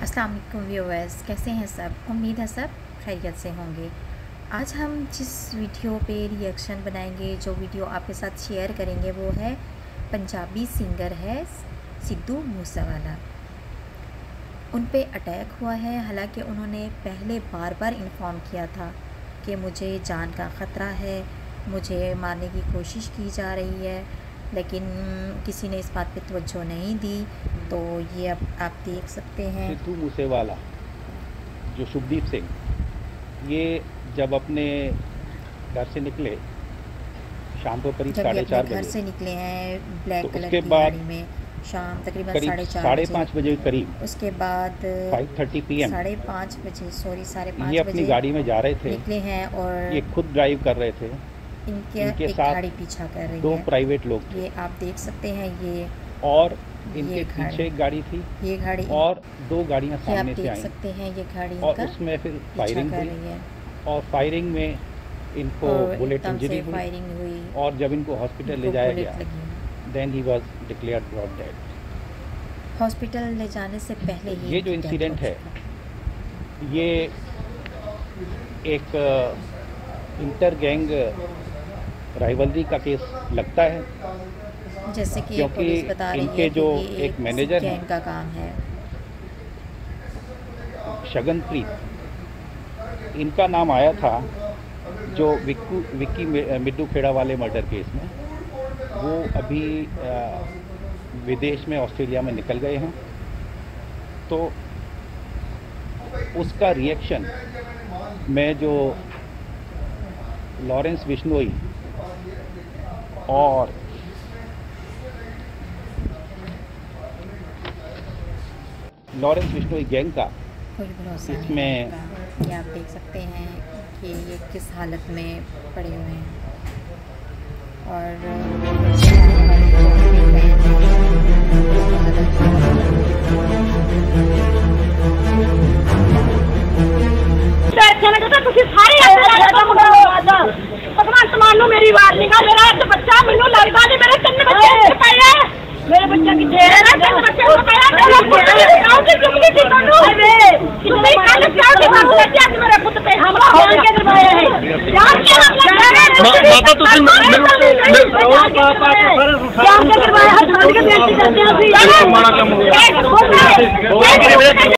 अस्सलाम वालेकुम व्यूअर्स, कैसे हैं सब। उम्मीद है सब खैरियत से होंगे। आज हम जिस वीडियो पे रिएक्शन बनाएंगे, जो वीडियो आपके साथ शेयर करेंगे, वो है पंजाबी सिंगर है सिद्धू मूसेवाला। उन पे अटैक हुआ है। हालांकि उन्होंने पहले बार बार इन्फॉर्म किया था कि मुझे जान का ख़तरा है, मुझे मारने की कोशिश की जा रही है, लेकिन किसी ने इस बात पे तवज्जो नहीं दी। तो ये अब आप देख सकते हैं। सिद्धू मूसेवाला जो शुभदीप सिंह, ये जब अपने घर से निकले शाम को करीब 4:30 बजे, घर से निकले हैं ब्लैक तो कलर की गाड़ी में शाम तकरीबन 5:30 बजे करीब, उसके बाद 5:30 PM 5:30 बजे ये अपनी गाड़ी में जा रहे थे, निकले हैं और ये खुद ड्राइव कर रहे थे। इनके साथ गाड़ी पीछा कर रही है। 2 प्राइवेट लोग थे, ये आप देख सकते हैं। ये और इनके पीछे एक गाड़ी थी, ये गाड़ी और 2 गाड़ियां सामने से आई। देख सकते हैं ये गाड़ी और उसमें फिर फायरिंग हुई, और फायरिंग में इनको बुलेट इंजरी हुई, और जब इनको हॉस्पिटल ले जाया गया, then he was declared brought dead. Hospital ले जाने से पहले ये जो इंसिडेंट है, ये एक इंटर गैंग राइवलरी का केस लगता है, जैसे कि क्योंकि बता रही इनके है जो कि एक मैनेजर है, का काम है शगनप्रीत, इनका नाम आया था जो विक्की मिड्डू खेड़ा वाले मर्डर केस में। वो अभी विदेश में ऑस्ट्रेलिया में निकल गए हैं। तो उसका रिएक्शन मैं जो लॉरेंस बिश्नोई और गैंग का कोई भरोसा इसमें नहीं। ये आप देख सकते हैं कि ये किस हालत में पड़े हुए हैं। और मेरी वार्निंग है, मेरा एक बच्चा मैनू लगता नहीं, मेरे 3 बच्चे पे है, मेरे बच्चा की जेल है, 3 बच्चे को पे है, गांव की चुगली थी दोनों कितने काल गांव के बाबू ने आज मेरे पुत्र पे हमला करके करवाया है। जान के माता तुसी जान के करवाया है, जान के बेइज्जती करते हैं।